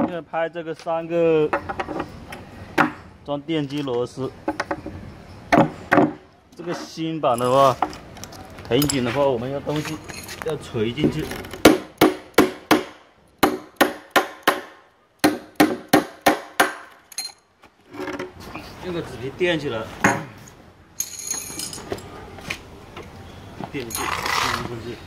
现在拍这个3个装电机螺丝，这个新版的话，很紧的话，我们要东西要锤进去。用个纸皮垫起来，垫进去。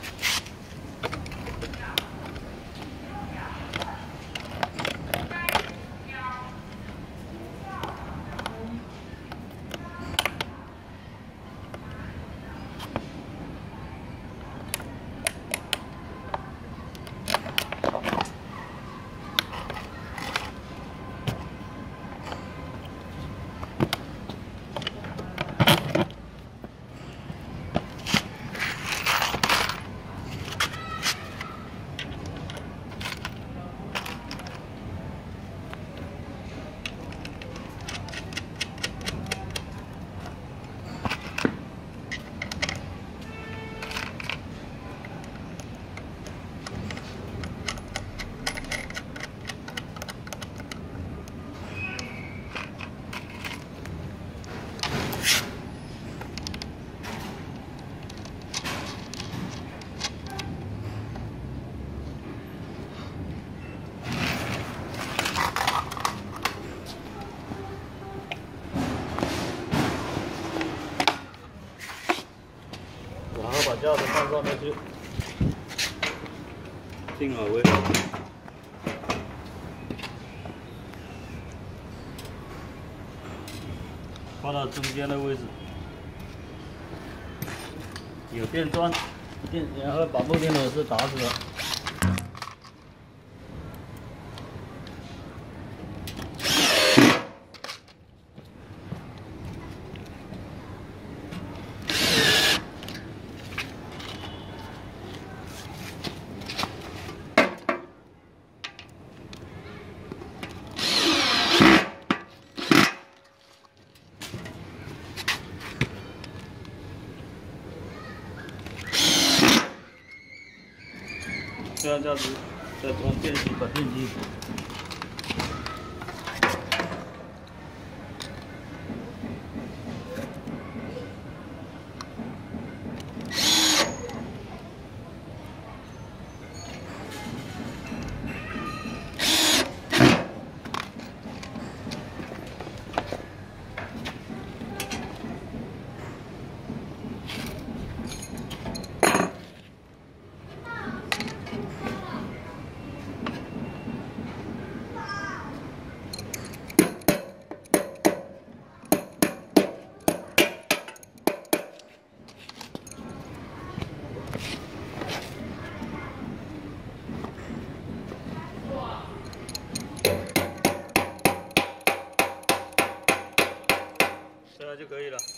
然后把架子放上面去，定好位，放到中间的位置，有电钻，然后把木电螺丝打死了。 这样子再装电机，把电机。这样就可以了。